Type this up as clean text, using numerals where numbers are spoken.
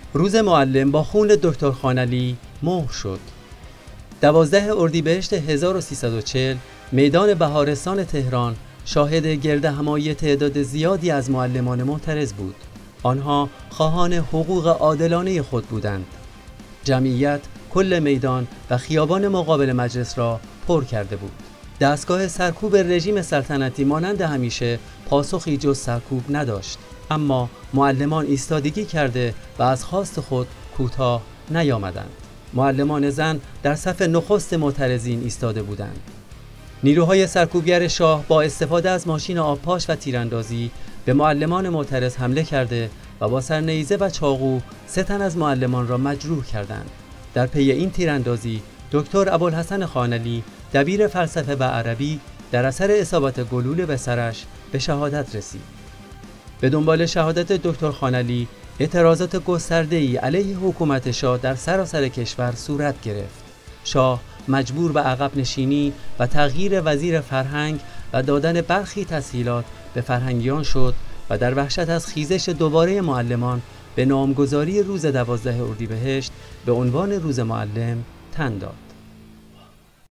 روز معلم با خون دکتر خانعلی مهر شد. 12 اردیبهشت 1340 میدان بهارستان تهران شاهد گردهمایی تعداد زیادی از معلمان معترض بود. آنها خواهان حقوق عادلانه خود بودند. جمعیت کل میدان و خیابان مقابل مجلس را پر کرده بود. دستگاه سرکوب رژیم سلطنتی مانند همیشه پاسخی جز سرکوب نداشت، اما معلمان ایستادگی کرده و از خواست خود کوتاه نیامدند. معلمان زن در صف نخست معترضین ایستاده بودند. نیروهای سرکوبگر شاه با استفاده از ماشین آبپاش و تیراندازی به معلمان معترض حمله کرده و با سرنیزه و چاقو 3 تن از معلمان را مجروح کردند. در پی این تیراندازی دکتر ابوالحسن خانعلی دبیر فلسفه و عربی در اثر اصابت گلوله به سرش به شهادت رسید. به دنبال شهادت دکتر خانعلی اعتراضات گسترده‌ای علیه حکومت شاه در سراسر کشور صورت گرفت. شاه مجبور به عقب نشینی و تغییر وزیر فرهنگ و دادن برخی تسهیلات به فرهنگیان شد و در وحشت از خیزش دوباره معلمان به نامگذاری روز 12 اردیبهشت به عنوان روز معلم تن داد.